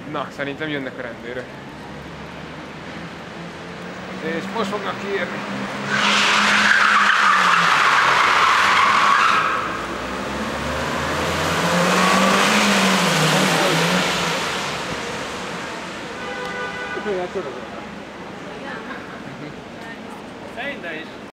Na, szerintem jönnek a rendőrök. És most fognak kiérni. Szerintem is.